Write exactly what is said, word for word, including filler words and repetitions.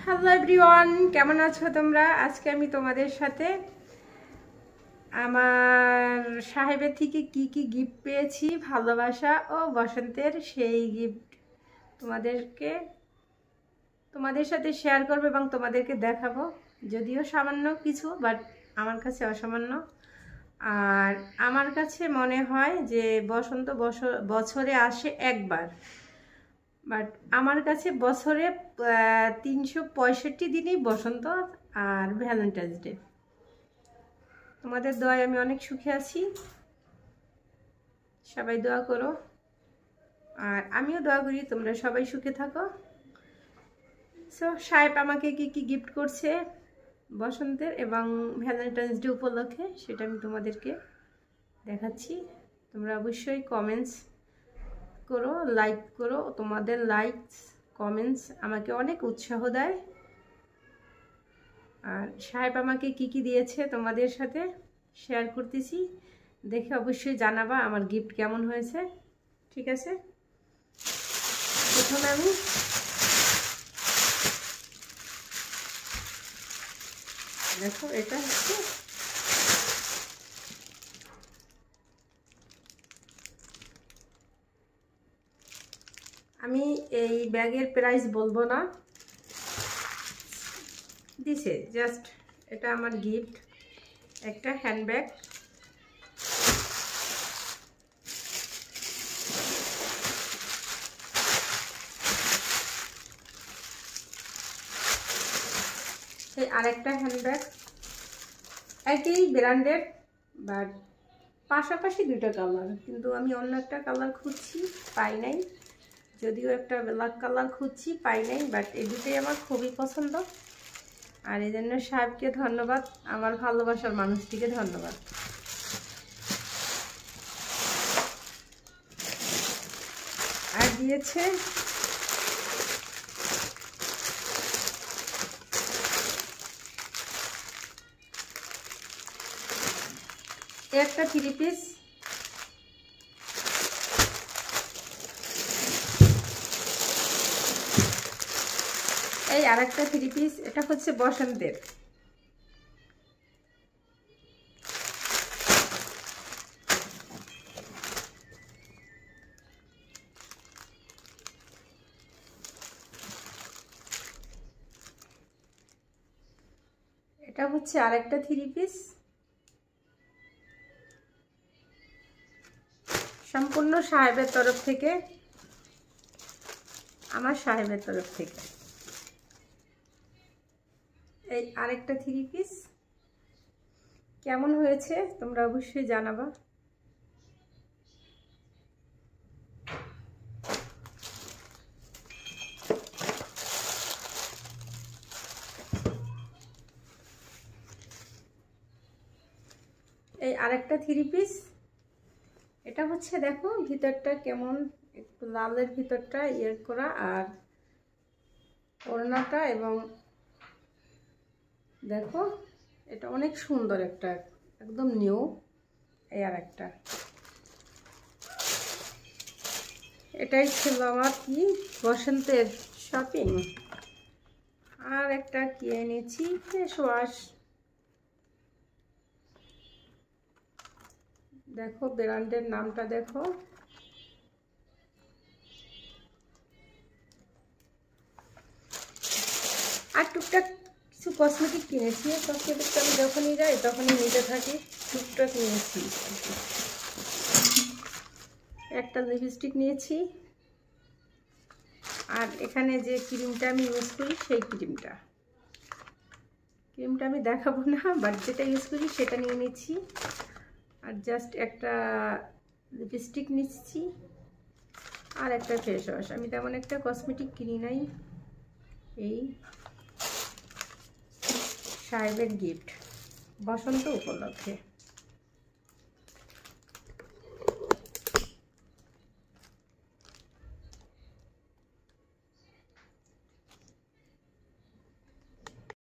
Hello everyone, কেমন আছো তোমরা? আজকে আমি তোমাদের সাথে আমার সাহেবের থেকে কি কি গিফট পেয়েছি, ভালোবাসা ও বসন্তের সেই গিফট তোমাদেরকে তোমাদের সাথে শেয়ার করবো এবং তোমাদেরকে দেখাবো। যদিও সামান্য কিছু, বাট আমার কাছে অসামান্য। আর আমার কাছে মনে হয় যে বসন্ত বছরে আসে একবার, বাট আমার কাছে বছরে তিনশো পঁয়ষট্টি দিনই বসন্ত আর ভ্যালেন্টাইন্স ডে। তোমাদের দোয়ায় আমি অনেক সুখে আছি, সবাই দোয়া করো আর আমিও দোয়া করি তোমরা সবাই সুখে থাকো। সো সাহেব আমাকে কি কি গিফট করছে বসন্তের এবং ভ্যালেন্টাইন্স ডে উপলক্ষে সেটা আমি তোমাদেরকে দেখাচ্ছি। তোমরা অবশ্যই কমেন্টস করো, লাইক করো। তোমাদের লাইকস কমেন্টস আমাকে অনেক উৎসাহ দেয়। আর সাহেব আমাকে কি কি দিয়েছে তোমাদের সাথে শেয়ার করতেছি, দেখে অবশ্যই জানাবা আমার গিফট কেমন হয়েছে। ঠিক আছে, প্রথমে আমি দেখো এটা হচ্ছে আমি এই ব্যাগের প্রাইস বলবো না, দিছে জাস্ট এটা আমার গিফট, একটা হ্যান্ডব্যাগ। এই আরেকটা হ্যান্ডব্যাগ একই ব্র্যান্ডের, বাট পাশাপাশি দুটো কালার, কিন্তু আমি অন্য একটা কালার খুঁজছি পাই নাই। যদিও একটা ব্ল্যাক কালার খুঁজছি পাই নাই, বাট এই দুটোই আমার খুবই পছন্দ। আর এই জন্য সাহেবকে ধন্যবাদ, আমার ভালোবাসার মানুষটিকে ধন্যবাদ। আর দিয়েছে একটা থ্রি পিস, এই আর একটা থ্রি পিস, এটা হচ্ছে বসন্তের। এটা হচ্ছে আরেকটা থ্রি পিস, সম্পূর্ণ সাহেবের তরফ থেকে, আমার সাহেবের তরফ থেকে। এই আরেকটা থ্রি পিস কেমন হয়েছে তোমরা অবশ্যই জানাবা। এই আরেকটা থ্রি পিস, এটা হচ্ছে দেখো ভিতরটা কেমন, একটু লালের ভিতরটা ইয়ে করা, আর ওড়নাটা এবং দেখো এটা অনেক সুন্দর, একটা একদম নিউ। এই আর একটা, এটাই ছিল আমার কি বসন্তের শপিং। আর একটা কি এনেছি, ফেস ওয়াশ, দেখো ব্র্যান্ডের নামটা দেখো। আর টুকটাক কিছু কসমেটিক কিনেছি, কসমেটিকটা আমি যখনই যাই তখনই নিতে থাকি, টুকটাক নিয়েছি। একটা লিপস্টিক নিয়েছি, আর এখানে যে ক্রিমটা আমি ইউজ করি সেই ক্রিমটা ক্রিমটা আমি দেখাবো না, বাট যেটা ইউজ করি সেটা নিয়ে নিচ্ছি। আর জাস্ট একটা লিপস্টিক নিচ্ছি আর একটা ফেস ওয়াশ। আমি তেমন একটা কসমেটিক কিনি নাই। এই সাহেবের গিফট বসন্ত উপলক্ষে।